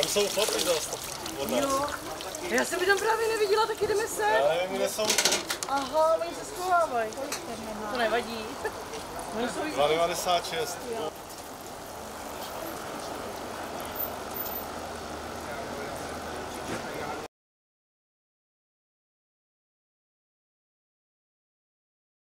jsou fotky zase od nás. Jo. Já jsem by tam právě neviděla, tak jdeme se. Já nevím, kde jsou. Aha, oni se schovávají. To nevadí. 2,96.